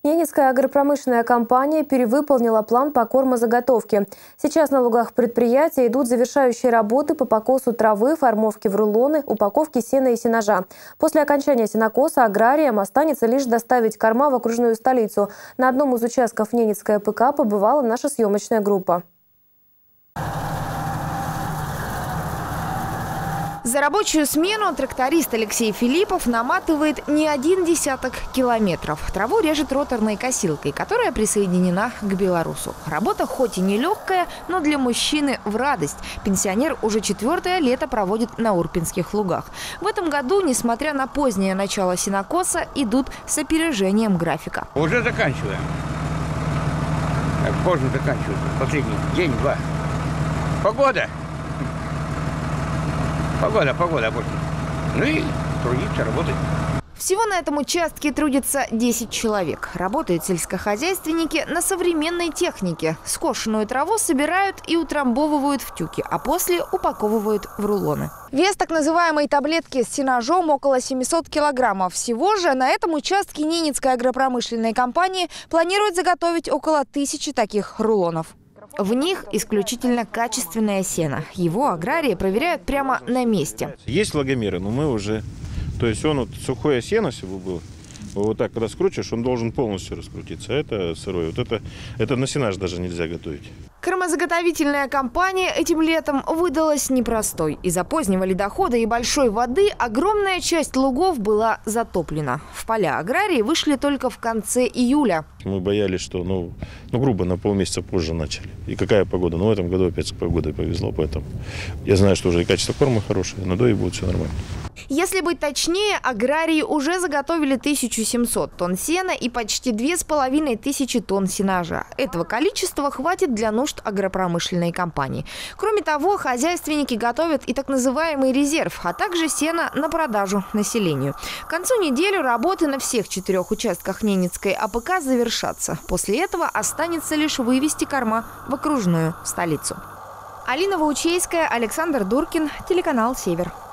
Ненецкая агропромышленная компания перевыполнила план по кормозаготовке. Сейчас на лугах предприятия идут завершающие работы по покосу травы, формовке в рулоны, упаковке сена и сенажа. После окончания сенокоса аграриям останется лишь доставить корма в окружную столицу. На одном из участков Ненецкой АПК побывала наша съемочная группа. За рабочую смену тракторист Алексей Филиппов наматывает не 1 десяток километров. Траву режет роторной косилкой, которая присоединена к белорусу. Работа хоть и нелегкая, но для мужчины в радость. Пенсионер уже 4-е лето проводит на Урпинских лугах. В этом году, несмотря на позднее начало сенокоса, идут с опережением графика. Уже заканчиваем. Поздно заканчивается. Последний день-два. Погода. Погода. Ну и трудиться, работать. Всего на этом участке трудится 10 человек. Работают сельскохозяйственники на современной технике. Скошенную траву собирают и утрамбовывают в тюки, а после упаковывают в рулоны. Вес так называемой таблетки с сенажом около 700 килограммов. Всего же на этом участке Ненецкой агропромышленной компании планируют заготовить около 1000 таких рулонов. В них исключительно качественное сено. Его аграрии проверяют прямо на месте. Есть влагомеры, но мы уже... То есть он вот сухое сено, если бы было, вот так когда скручиваешь, он должен полностью раскрутиться. Это сырое. Вот это на сенаж даже нельзя готовить. Кормозаготовительная кампания этим летом выдалась непростой. Из-за позднего ледохода и большой воды огромная часть лугов была затоплена. В поля аграрии вышли только в конце июля. Мы боялись, что, грубо, на полмесяца позже начали. И какая погода? Но в этом году опять с погодой повезло, поэтому я знаю, что уже и качество корма хорошее, надои будет все нормально. Если быть точнее, аграрии уже заготовили 1700 тонн сена и почти 2500 тонн сенажа. Этого количества хватит для нужд агропромышленной компании. Кроме того, хозяйственники готовят и так называемый резерв, а также сено на продажу населению. К концу недели работы на всех 4 участках Ненецкой АПК завершатся. После этого останется лишь вывести корма в окружную столицу. Алина Ваучейская, Александр Дуркин, телеканал «Север».